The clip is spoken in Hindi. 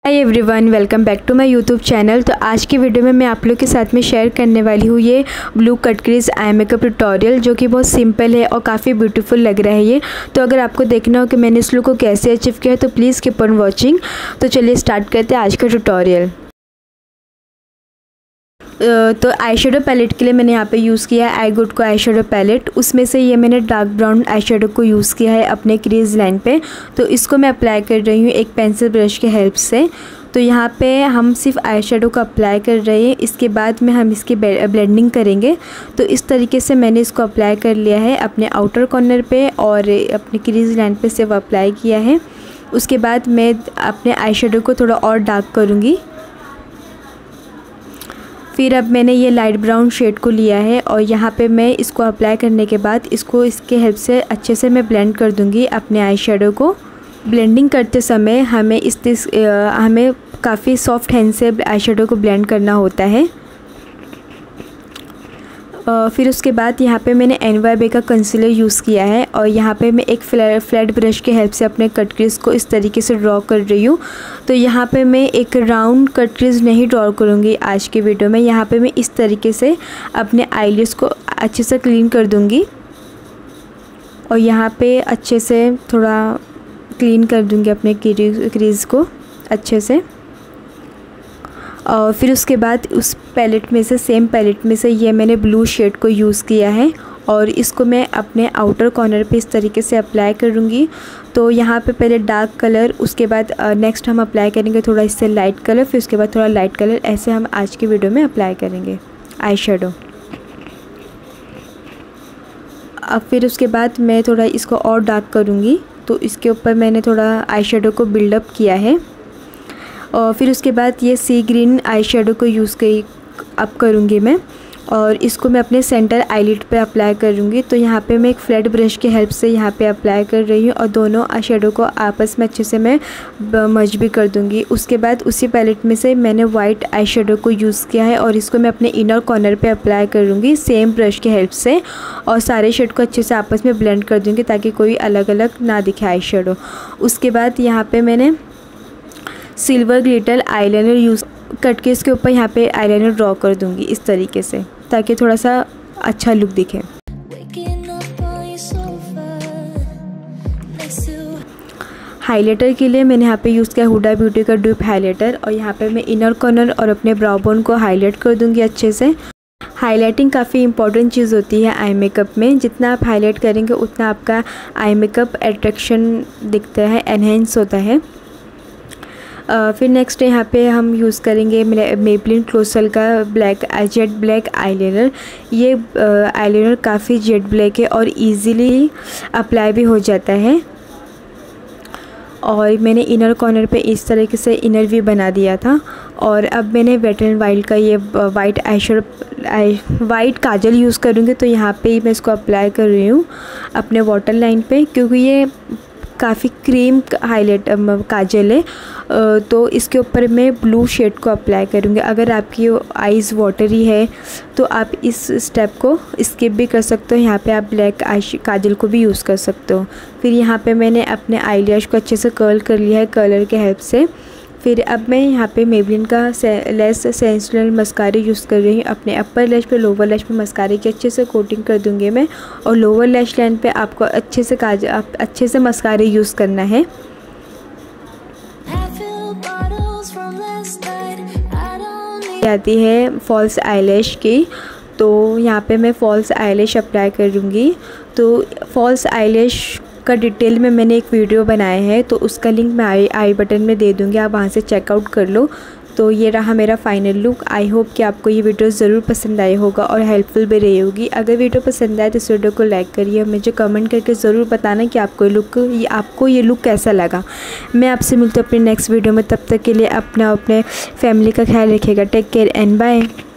Hi everyone, welcome back to my YouTube channel. तो आज की वीडियो में मैं आप लोग के साथ में शेयर करने वाली हूँ ये blue cut crease eye makeup tutorial, जो कि बहुत सिंपल है और काफ़ी ब्यूटीफुल लग रहा है ये। तो अगर आपको देखना हो कि मैंने इस लुक को कैसे अचीव किया है तो प्लीज़ कीप ऑन वॉचिंग। तो चलिए स्टार्ट करते हैं आज का ट्यूटोरियल। तो आई शेडो पैलेट के लिए मैंने यहाँ पे यूज़ किया है आई गुड को आई शेडो पैलेट। उसमें से ये मैंने डार्क ब्राउन आई शेडो को यूज़ किया है अपने क्रीज लाइन पे। तो इसको मैं अप्लाई कर रही हूँ एक पेंसिल ब्रश के हेल्प से। तो यहाँ पे हम सिर्फ आई शेडो को अप्लाई कर रहे हैं, इसके बाद में हम इसकी ब्लेंडिंग करेंगे। तो इस तरीके से मैंने इसको अप्लाई कर लिया है अपने आउटर कॉर्नर पे और अपने क्रीज लाइन पे सिर्फ अप्लाई किया है। उसके बाद मैं अपने आई शेडो को थोड़ा और डार्क करूँगी। फिर अब मैंने ये लाइट ब्राउन शेड को लिया है और यहाँ पे मैं इसको अप्लाई करने के बाद इसको इसके हेल्प से अच्छे से मैं ब्लेंड कर दूँगी अपने आई शेडो को। ब्लेंडिंग करते समय हमें काफ़ी सॉफ्ट हैंड से आई शेडो को ब्लेंड करना होता है। फिर उसके बाद यहाँ पे मैंने NYB का कंसीलर यूज़ किया है और यहाँ पे मैं एक फ्लैट ब्रश के हेल्प से अपने कट क्रीज को इस तरीके से ड्रॉ कर रही हूँ। तो यहाँ पे मैं एक राउंड कट क्रीज नहीं ड्रॉ करूँगी आज की वीडियो में। यहाँ पे मैं इस तरीके से अपने आईलिड्स को अच्छे से क्लीन कर दूँगी और यहाँ पे अच्छे से थोड़ा क्लीन कर दूँगी अपने क्रीज को अच्छे से। और फिर उसके बाद उस पैलेट में से सेम पैलेट में से ये मैंने ब्लू शेड को यूज़ किया है और इसको मैं अपने आउटर कॉर्नर पे इस तरीके से अप्लाई करूँगी। तो यहाँ पे पहले डार्क कलर, उसके बाद नेक्स्ट हम अप्लाई करेंगे थोड़ा इससे लाइट कलर, फिर उसके बाद थोड़ा लाइट कलर, ऐसे हम आज की वीडियो में अप्लाई करेंगे आई शेडो। अब फिर उसके बाद मैं थोड़ा इसको और डार्क करूँगी। तो इसके ऊपर मैंने थोड़ा आई शेडो को बिल्डअप किया है और फिर उसके बाद ये सी ग्रीन आई शेडो को यूज़ करूँगी मैं और इसको मैं अपने सेंटर आईलिड पे अप्लाई करूँगी। तो यहाँ पे मैं एक फ्लैट ब्रश के हेल्प से यहाँ पे अप्लाई कर रही हूँ और दोनों आई शेडो को आपस में अच्छे से मैं मर्ज भी कर दूँगी। उसके बाद उसी पैलेट में से मैंने वाइट आई शेडो को यूज़ किया है और इसको मैं अपने इनर कॉर्नर पे अप्लाई करूँगी सेम ब्रश के हेल्प से और सारे शेड को अच्छे से आपस में ब्लेंड कर दूँगी ताकि कोई अलग अलग ना दिखे आई शेडो। उसके बाद यहाँ पर मैंने silver glitter eyeliner use cut के इसके ऊपर यहाँ पे आईलाइनर ड्रॉ कर दूँगी इस तरीके से ताकि थोड़ा सा अच्छा लुक दिखे। हाइलाइटर के लिए मैंने यहाँ पे यूज़ किया हुडा ब्यूटी का ड्यूप हाइलाइटर और यहाँ पे मैं इनर कॉर्नर और अपने ब्राउ बोन को हाईलाइट कर दूँगी अच्छे से। हाइलाइटिंग काफ़ी इंपॉर्टेंट चीज़ होती है आई मेकअप में। जितना आप हाईलाइट करेंगे उतना आपका आई मेकअप अट्रैक्शन दिखता है, एनहेंस होता है। फिर नेक्स्ट यहाँ पे हम यूज़ करेंगे मेबलिन क्लोसल का जेट ब्लैक आईलाइनर। ये आईलाइनर काफ़ी जेट ब्लैक है और इजीली अप्लाई भी हो जाता है। और मैंने इनर कॉर्नर पे इस तरीके से इनर भी बना दिया था। और अब मैंने वेट एंड वाइल्ड का ये वाइट काजल यूज़ करूँगी। तो यहाँ पे मैं इसको अप्लाई कर रही हूँ अपने वाटर लाइन पे, क्योंकि ये काफ़ी क्रीम हाईलाइट काजल है। तो इसके ऊपर मैं ब्लू शेड को अप्लाई करूँगी। अगर आपकी आईज़ वाटरी है तो आप इस स्टेप को स्किप भी कर सकते हो, यहाँ पे आप ब्लैक काजल को भी यूज़ कर सकते हो। फिर यहाँ पे मैंने अपने आईलैश को अच्छे से कर्ल कर लिया है कलर के हेल्प से। फिर अब मैं यहाँ पे मेबलिन का लेस सेंसेशनल मस्कारा यूज़ कर रही हूँ। अपने अपर लैश पे लोअर लैश पे मस्कारे की अच्छे से कोटिंग कर दूँगी मैं और लोअर लैश लाइन पे आपको अच्छे से मस्कारे यूज़ करना है। आती है फॉल्स आईलैश की, तो यहाँ पे मैं फॉल्स आईलैश अप्लाई करूँगी। तो फॉल्स आईलैश का डिटेल में मैंने एक वीडियो बनाया है, तो उसका लिंक मैं आई बटन में दे दूँगी, आप वहाँ से चेकआउट कर लो। तो ये रहा मेरा फाइनल लुक। आई होप कि आपको ये वीडियो ज़रूर पसंद आई होगा और हेल्पफुल भी रही होगी। अगर वीडियो पसंद आए तो इस वीडियो को लाइक करिए और मुझे कमेंट करके ज़रूर बताना कि आपको ये लुक कैसा लगा। मैं आपसे मिलती हूँ अपने नेक्स्ट वीडियो में। तब तक के लिए अपने फैमिली का ख्याल रखिएगा। Take care and bye.